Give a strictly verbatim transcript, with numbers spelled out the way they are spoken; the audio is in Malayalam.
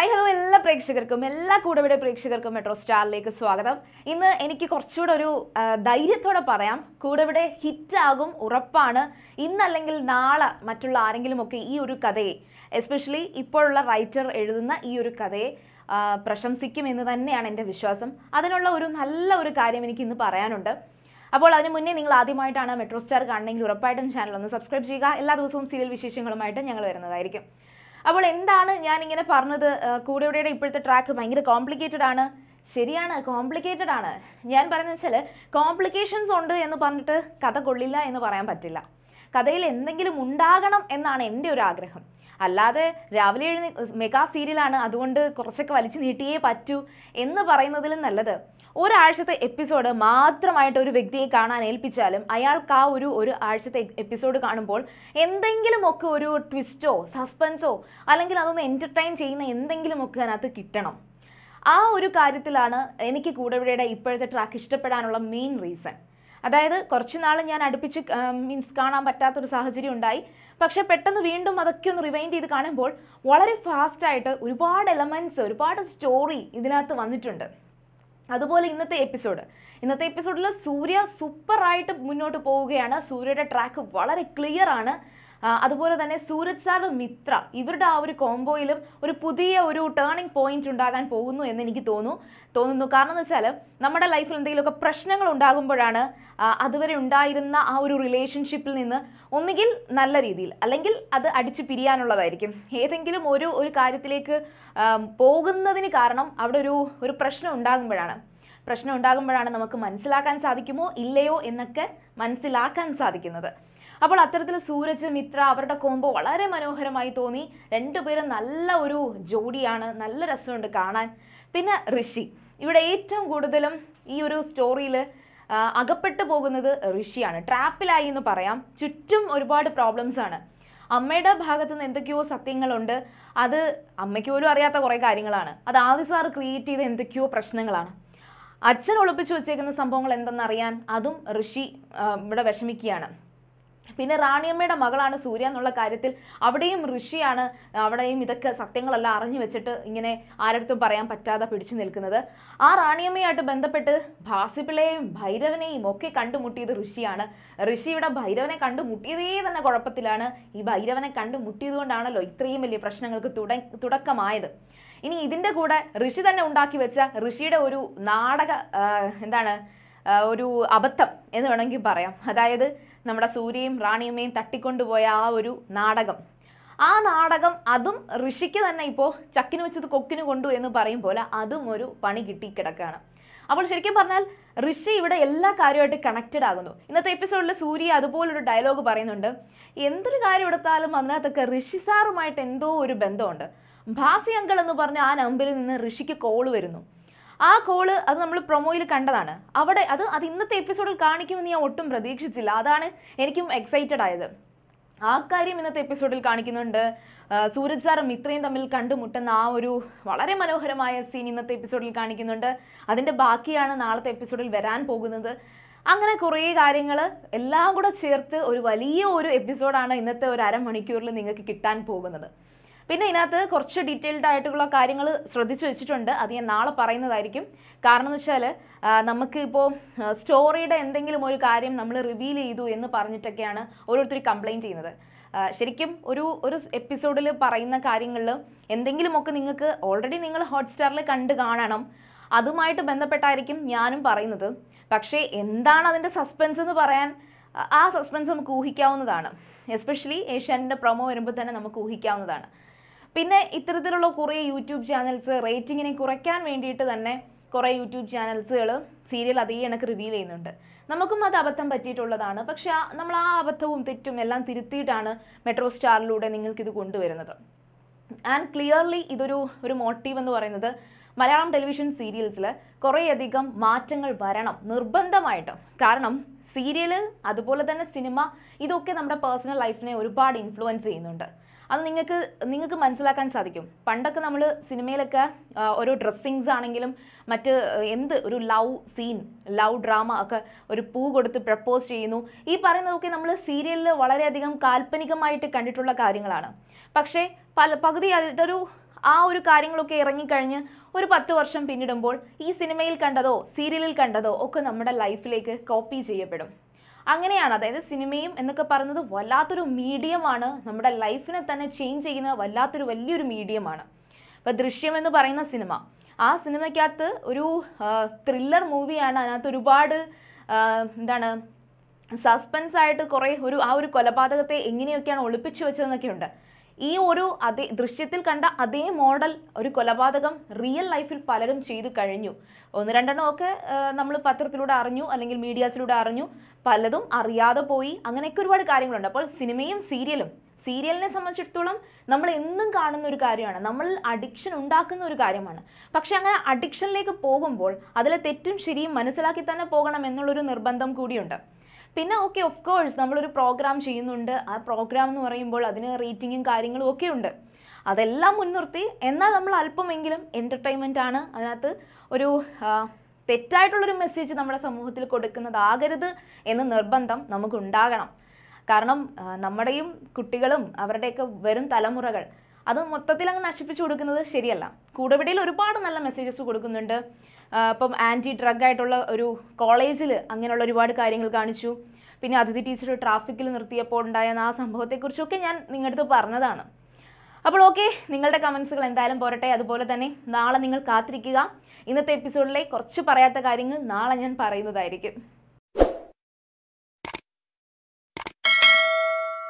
ഹായ് ഹലോ എല്ലാ പ്രേക്ഷകർക്കും എല്ലാ കൂടെവിടെ പ്രേക്ഷകർക്കും മെട്രോ സ്റ്റാറിലേക്ക് സ്വാഗതം. ഇന്ന് എനിക്ക് കുറച്ചുകൂടെ ഒരു ധൈര്യത്തോടെ പറയാം, കൂടെവിടെ ഹിറ്റാകും ഉറപ്പാണ്. ഇന്നല്ലെങ്കിൽ നാളെ മറ്റുള്ള ആരെങ്കിലുമൊക്കെ ഈ ഒരു കഥയെ, എസ്പെഷ്യലി ഇപ്പോഴുള്ള റൈറ്റർ എഴുതുന്ന ഈ ഒരു കഥയെ പ്രശംസിക്കും എന്ന് തന്നെയാണ് എൻ്റെ വിശ്വാസം. അതിനുള്ള ഒരു നല്ല ഒരു കാര്യം എനിക്ക് ഇന്ന് പറയാനുണ്ട്. അപ്പോൾ അതിന് മുന്നേ നിങ്ങൾ ആദ്യമായിട്ടാണ് മെട്രോ സ്റ്റാർ കാണണമെങ്കിൽ ഉറപ്പായിട്ടും ചാനൽ ഒന്ന് സബ്സ്ക്രൈബ് ചെയ്യുക. എല്ലാ ദിവസവും സീരിയൽ വിശേഷങ്ങളുമായിട്ട് ഞങ്ങൾ വരുന്നതായിരിക്കും. അപ്പോൾ എന്താണ് ഞാനിങ്ങനെ പറഞ്ഞത്, കൂടെവിടെയുടെ ഇപ്പോഴത്തെ ട്രാക്ക് ഭയങ്കര കോംപ്ലിക്കേറ്റഡ് ആണ്. ശരിയാണ്, കോംപ്ലിക്കേറ്റഡ് ആണ്. ഞാൻ പറയുന്നത് വെച്ചാൽ കോംപ്ലിക്കേഷൻസ് ഉണ്ട് എന്ന് പറഞ്ഞിട്ട് കഥ കൊള്ളില്ല എന്ന് പറയാൻ പറ്റില്ല. കഥയിൽ എന്തെങ്കിലും ഉണ്ടാകണം എന്നാണ് എൻ്റെ ഒരു ആഗ്രഹം. അല്ലാതെ രാവിലെ എഴുതി മെഗാ സീരിയലാണ് അതുകൊണ്ട് കുറച്ചൊക്കെ വലിച്ചു നീട്ടിയേ പറ്റൂ എന്ന് പറയുന്നതിലും നല്ലത് ഒരാഴ്ചത്തെ എപ്പിസോഡ് മാത്രമായിട്ട് ഒരു വ്യക്തിയെ കാണാൻ ഏൽപ്പിച്ചാലും അയാൾക്ക് ആ ഒരു ഒരു ആഴ്ചത്തെ എപ്പിസോഡ് കാണുമ്പോൾ എന്തെങ്കിലുമൊക്കെ ഒരു ട്വിസ്റ്റോ സസ്പെൻസോ അല്ലെങ്കിൽ അതൊന്ന് എൻ്റർടൈൻ ചെയ്യുന്ന എന്തെങ്കിലുമൊക്കെ അതിനകത്ത് കിട്ടണം. ആ ഒരു കാര്യത്തിലാണ് എനിക്ക് കൂടെവിടെയുടെ ഇപ്പോഴത്തെ ട്രാക്ക് ഇഷ്ടപ്പെടാനുള്ള മെയിൻ റീസൺ. അതായത് കുറച്ച് നാൾ ഞാൻ അടുപ്പിച്ച് മീൻസ് കാണാൻ പറ്റാത്തൊരു സാഹചര്യം ഉണ്ടായി. പക്ഷെ പെട്ടെന്ന് വീണ്ടും അതൊക്കെ ഒന്ന് റിവൈൻഡ് ചെയ്ത് കാണുമ്പോൾ വളരെ ഫാസ്റ്റായിട്ട് ഒരുപാട് എലമെൻറ്റ്സ് ഒരുപാട് സ്റ്റോറി ഇതിനകത്ത് വന്നിട്ടുണ്ട്. അതുപോലെ ഇന്നത്തെ എപ്പിസോഡ് ഇന്നത്തെ എപ്പിസോഡിൽ സൂര്യ സൂപ്പറായിട്ട് മുന്നോട്ട് പോവുകയാണ്. സൂര്യയുടെ ട്രാക്ക് വളരെ ക്ലിയർ ആണ്. അതുപോലെ തന്നെ സൂരജ് സാർ മിത്ര ഇവരുടെ ആ ഒരു കോംബോയിലും ഒരു പുതിയ ഒരു ടേണിംഗ് പോയിന്റ് ഉണ്ടാകാൻ പോകുന്നു എന്ന് എനിക്ക് തോന്നുന്നു തോന്നുന്നു കാരണം എന്ന് വെച്ചാൽ നമ്മുടെ ലൈഫിൽ എന്തെങ്കിലുമൊക്കെ പ്രശ്നങ്ങൾ ഉണ്ടാകുമ്പോഴാണ് അതുവരെ ഉണ്ടായിരുന്ന ആ ഒരു റിലേഷൻഷിപ്പിൽ നിന്ന് ഒന്നുകിൽ നല്ല രീതിയിൽ അല്ലെങ്കിൽ അത് അടിച്ചു പിരിയാനുള്ളതായിരിക്കും. ഏതെങ്കിലും ഒരു ഒരു കാര്യത്തിലേക്ക് പോകുന്നതിന് കാരണം അവിടെ ഒരു ഒരു പ്രശ്നം ഉണ്ടാകുമ്പോഴാണ് പ്രശ്നം ഉണ്ടാകുമ്പോഴാണ് നമുക്ക് മനസ്സിലാക്കാൻ സാധിക്കുമോ ഇല്ലയോ എന്നൊക്കെ മനസ്സിലാക്കാൻ സാധിക്കുന്നത്. അപ്പോൾ അത്തരത്തിൽ സൂരജ് മിത്ര അവരുടെ കോംബോ വളരെ മനോഹരമായി തോന്നി. രണ്ടുപേരും നല്ല ഒരു ജോഡിയാണ്, നല്ല രസമുണ്ട് കാണാൻ. പിന്നെ ഋഷി, ഇവിടെ ഏറ്റവും കൂടുതലും ഈ ഒരു സ്റ്റോറിയിൽ അകപ്പെട്ടു പോകുന്നത് ഋഷിയാണ്. ട്രാപ്പിലായി എന്ന് പറയാം. ചുറ്റും ഒരുപാട് പ്രോബ്ലംസ് ആണ്. അമ്മയുടെ ഭാഗത്ത് നിന്ന് എന്തൊക്കെയോ സത്യങ്ങളുണ്ട്. അത് അമ്മയ്ക്ക് പോലും അറിയാത്ത കുറേ കാര്യങ്ങളാണ്. അത് ആദി സാർ ക്രിയേറ്റ് ചെയ്ത എന്തൊക്കെയോ പ്രശ്നങ്ങളാണ്. അച്ഛൻ ഒളിപ്പിച്ചു വെച്ചേക്കുന്ന സംഭവങ്ങൾ എന്തെന്നറിയാൻ അതും ഋഷി ഇവിടെ വിഷമിക്കുകയാണ്. പിന്നെ റാണിയമ്മയുടെ മകളാണ് സൂര്യ എന്നുള്ള കാര്യത്തിൽ അവിടെയും ഋഷിയാണ് അവിടെയും ഇതൊക്കെ സത്യങ്ങളെല്ലാം അറിഞ്ഞു വെച്ചിട്ട് ഇങ്ങനെ ആരടുത്തും പറയാൻ പറ്റാതെ പിടിച്ചു നിൽക്കുന്നത്. ആ റാണിയമ്മയായിട്ട് ബന്ധപ്പെട്ട് ഭാസിപ്പിളയെയും ഭൈരവനെയും ഒക്കെ കണ്ടുമുട്ടിയത് ഋഷിയാണ്. ഋഷി ഇവിടെ ഭൈരവനെ കണ്ടുമുട്ടിയതേ തന്നെ കുഴപ്പത്തിലാണ്. ഈ ഭൈരവനെ കണ്ടുമുട്ടിയത് കൊണ്ടാണല്ലോ ഇത്രയും വലിയ പ്രശ്നങ്ങൾക്ക് തുട തുടക്കമായത്. ഇനി ഇതിൻ്റെ കൂടെ ഋഷി തന്നെ ഉണ്ടാക്കി വെച്ച ഋഷിയുടെ ഒരു നാടക എന്താണ് ഒരു അബദ്ധം എന്ന് വേണമെങ്കിൽ പറയാം. അതായത് നമ്മുടെ സൂര്യയും റാണിയമ്മയും തട്ടിക്കൊണ്ടുപോയ ആ ഒരു നാടകം ആ നാടകം അതും ഋഷിക്ക് തന്നെ ഇപ്പോൾ ചക്കിന് വെച്ചത് കൊക്കിന് കൊണ്ടു എന്ന് പറയും പോലെ അതും ഒരു പണി കിട്ടി കിടക്കുകയാണ്. അപ്പോൾ ശരിക്കും പറഞ്ഞാൽ ഋഷി ഇവിടെ എല്ലാ കാര്യമായിട്ട് കണക്റ്റഡ് ആകുന്നു. ഇന്നത്തെ എപ്പിസോഡിൽ സൂര്യ അതുപോലൊരു ഡയലോഗ് പറയുന്നുണ്ട്. എന്തൊരു കാര്യം എടുത്താലും അതിനകത്തൊക്കെ ഋഷി സാറുമായിട്ട് എന്തോ ഒരു ബന്ധമുണ്ട്. ഭാസി അങ്കിൾ എന്ന് പറഞ്ഞ ആ നമ്പറിൽ നിന്ന് ഋഷിക്ക് കോള് വരുന്നു. ആ കോള് അത് നമ്മൾ പ്രൊമോയിൽ കണ്ടതാണ്. അവിടെ അത് അത് ഇന്നത്തെ എപ്പിസോഡിൽ കാണിക്കുമെന്ന് ഞാൻ ഒട്ടും പ്രതീക്ഷിച്ചില്ല. അതാണ് എനിക്കും എക്സൈറ്റഡ് ആയത്. ആ കാര്യം ഇന്നത്തെ എപ്പിസോഡിൽ കാണിക്കുന്നുണ്ട്. സൂരജ് സാറും മിത്രയും തമ്മിൽ കണ്ടുമുട്ടുന്ന ആ ഒരു വളരെ മനോഹരമായ സീൻ ഇന്നത്തെ എപ്പിസോഡിൽ കാണിക്കുന്നുണ്ട്. അതിൻ്റെ ബാക്കിയാണ് നാളത്തെ എപ്പിസോഡിൽ വരാൻ പോകുന്നത്. അങ്ങനെ കുറേ കാര്യങ്ങൾ എല്ലാം കൂടെ ചേർത്ത് ഒരു വലിയ ഒരു എപ്പിസോഡാണ് ഇന്നത്തെ ഒരു അരമണിക്കൂറിൽ നിങ്ങൾക്ക് കിട്ടാൻ പോകുന്നത്. പിന്നെ ഇതിനകത്ത് കുറച്ച് ഡീറ്റെയിൽഡ് ആയിട്ടുള്ള കാര്യങ്ങൾ ശ്രദ്ധിച്ചു വെച്ചിട്ടുണ്ട്. അത് ഞാൻ നാളെ പറയുന്നതായിരിക്കും. കാരണം എന്ന് വെച്ചാൽ നമുക്ക് ഇപ്പോൾ സ്റ്റോറിയുടെ എന്തെങ്കിലും ഒരു കാര്യം നമ്മൾ റിവീൽ ചെയ്തു എന്ന് പറഞ്ഞിട്ടൊക്കെയാണ് ഓരോരുത്തർ കംപ്ലയിൻറ്റ് ചെയ്യുന്നത്. ശരിക്കും ഒരു ഒരു എപ്പിസോഡിൽ പറയുന്ന കാര്യങ്ങളിൽ എന്തെങ്കിലുമൊക്കെ നിങ്ങൾക്ക് ഓൾറെഡി നിങ്ങൾ ഹോട്ട്സ്റ്റാറിൽ കണ്ട് കാണണം. അതുമായിട്ട് ബന്ധപ്പെട്ടായിരിക്കും ഞാനും പറയുന്നത്. പക്ഷേ എന്താണ് അതിൻ്റെ സസ്പെൻസ് എന്ന് പറയാൻ ആ സസ്പെൻസ് നമുക്ക് ഊഹിക്കാവുന്നതാണ്. എസ്പെഷ്യലി ഏഷ്യാനെറ്റിൻ്റെ പ്രൊമോ വരുമ്പോൾ തന്നെ നമുക്ക് ഊഹിക്കാവുന്നതാണ്. പിന്നെ ഇത്തരത്തിലുള്ള കുറേ യൂട്യൂബ് ചാനൽസ് റേറ്റിങ്ങിനെ കുറയ്ക്കാൻ വേണ്ടിയിട്ട് തന്നെ കുറേ യൂട്യൂബ് ചാനൽസുകൾ സീരിയൽ അതേ കണക്ക് റിവീൽ ചെയ്യുന്നുണ്ട്. നമുക്കും അത് അബദ്ധം പറ്റിയിട്ടുള്ളതാണ്. പക്ഷെ നമ്മൾ ആ അബദ്ധവും തെറ്റും എല്ലാം തിരുത്തിയിട്ടാണ് മെട്രോ സ്റ്റാറിലൂടെ നിങ്ങൾക്കിത് കൊണ്ടുവരുന്നത്. ആൻഡ് ക്ലിയർലി ഇതൊരു ഒരു മോട്ടീവ് എന്ന് പറയുന്നത് മലയാളം ടെലിവിഷൻ സീരിയൽസിൽ കുറേയധികം മാറ്റങ്ങൾ വരണം നിർബന്ധമായിട്ടും. കാരണം സീരിയൽ അതുപോലെ തന്നെ സിനിമ ഇതൊക്കെ നമ്മുടെ പേഴ്സണൽ ലൈഫിനെ ഒരുപാട് ഇൻഫ്ലുവൻസ് ചെയ്യുന്നുണ്ട്. അത് നിങ്ങൾക്ക് നിങ്ങൾക്ക് മനസ്സിലാക്കാൻ സാധിക്കും. പണ്ടൊക്കെ നമ്മൾ സിനിമയിലൊക്കെ ഓരോ ഡ്രസ്സിങ്സ് ആണെങ്കിലും മറ്റ് എന്ത് ഒരു ലവ് സീൻ ലവ് ഡ്രാമ ഒക്കെ ഒരു പൂ കൊടുത്ത് പ്രപ്പോസ് ചെയ്യുന്നു ഈ പറയുന്നതൊക്കെ നമ്മൾ സീരിയലിൽ വളരെയധികം കാൽപ്പനികമായിട്ട് കണ്ടിട്ടുള്ള കാര്യങ്ങളാണ്. പക്ഷേ പല പകുതി ഒരു ആ ഒരു കാര്യങ്ങളൊക്കെ ഇറങ്ങിക്കഴിഞ്ഞ് ഒരു പത്ത് വർഷം പിന്നിടുമ്പോൾ ഈ സിനിമയിൽ കണ്ടതോ സീരിയലിൽ കണ്ടതോ ഒക്കെ നമ്മുടെ ലൈഫിലേക്ക് കോപ്പി ചെയ്യപ്പെടും. അങ്ങനെയാണ്. അതായത് സിനിമയും എന്നൊക്കെ പറയുന്നത് വല്ലാത്തൊരു മീഡിയമാണ്, നമ്മുടെ ലൈഫിനെ തന്നെ ചേഞ്ച് ചെയ്യുന്ന വല്ലാത്തൊരു വലിയൊരു മീഡിയമാണ്. ഇപ്പം ദൃശ്യം എന്ന് പറയുന്ന സിനിമ, ആ സിനിമയ്ക്കകത്ത് ഒരു ത്രില്ലർ മൂവിയാണ്. അതിനകത്ത് ഒരുപാട് എന്താണ് സസ്പെൻസ് ആയിട്ട് കുറേ ഒരു ആ ഒരു കൊലപാതകത്തെ എങ്ങനെയൊക്കെയാണ് ഒളിപ്പിച്ചു വെച്ചതെന്നൊക്കെ ഉണ്ട്. ഈ ഒരു അതേ ദൃശ്യത്തിൽ കണ്ട അതേ മോഡൽ ഒരു കൊലപാതകം റിയൽ ലൈഫിൽ പലരും ചെയ്തു കഴിഞ്ഞു. ഒന്ന് രണ്ടെണ്ണം ഒക്കെ നമ്മൾ പത്രത്തിലൂടെ അറിഞ്ഞു, അല്ലെങ്കിൽ മീഡിയാസിലൂടെ അറിഞ്ഞു, പലതും അറിയാതെ പോയി. അങ്ങനെയൊക്കെ ഒരുപാട് കാര്യങ്ങളുണ്ട്. അപ്പോൾ സിനിമയും സീരിയലും, സീരിയലിനെ സംബന്ധിച്ചിടത്തോളം നമ്മൾ എന്നും കാണുന്ന ഒരു കാര്യമാണ്, നമ്മൾ അഡിക്ഷൻ ഉണ്ടാക്കുന്ന ഒരു കാര്യമാണ്. പക്ഷെ അങ്ങനെ അഡിക്ഷനിലേക്ക് പോകുമ്പോൾ അതിലെ തെറ്റും ശരിയും മനസ്സിലാക്കി തന്നെ പോകണം എന്നുള്ളൊരു നിർബന്ധം കൂടിയുണ്ട്. പിന്നെ ഓക്കെ, ഓഫ് കോഴ്സ് നമ്മളൊരു പ്രോഗ്രാം ചെയ്യുന്നുണ്ട്, ആ പ്രോഗ്രാം എന്ന് പറയുമ്പോൾ അതിന് റേറ്റിങ്ങും കാര്യങ്ങളും ഒക്കെ ഉണ്ട്. അതെല്ലാം മുൻനിർത്തി എന്നാൽ നമ്മൾ അല്പമെങ്കിലും എൻ്റർടൈൻമെൻ്റ് ആണ്, അതിനകത്ത് ഒരു തെറ്റായിട്ടുള്ളൊരു മെസ്സേജ് നമ്മുടെ സമൂഹത്തിൽ കൊടുക്കുന്നതാകരുത് എന്ന നിർബന്ധം നമുക്കുണ്ടാകണം. കാരണം നമ്മുടെയും കുട്ടികളും അവരുടെയൊക്കെ വരും തലമുറകൾ അത് മൊത്തത്തിൽ അങ്ങ് നശിപ്പിച്ചു കൊടുക്കുന്നത് ശരിയല്ല. കൂടെവിടയിൽ ഒരുപാട് നല്ല മെസ്സേജസ് കൊടുക്കുന്നുണ്ട്. ഇപ്പം ആൻറ്റി ഡ്രഗ് ആയിട്ടുള്ള ഒരു കോളേജിൽ അങ്ങനെയുള്ള ഒരുപാട് കാര്യങ്ങൾ കാണിച്ചു. പിന്നെ അതിഥി ടീച്ചർ ട്രാഫിക്കിൽ നിർത്തിയപ്പോൾ ഉണ്ടായ ആ സംഭവത്തെക്കുറിച്ചൊക്കെ ഞാൻ നിങ്ങളുടെ അടുത്ത് പറഞ്ഞതാണ്. അപ്പോൾ ഓക്കെ, നിങ്ങളുടെ കമൻസുകൾ എന്തായാലും പോരട്ടെ. അതുപോലെ തന്നെ നാളെ നിങ്ങൾ കാത്തിരിക്കുക. ഇന്നത്തെ എപ്പിസോഡിലെ കുറച്ച് പറയാത്ത കാര്യങ്ങൾ നാളെ ഞാൻ പറയുന്നതായിരിക്കും.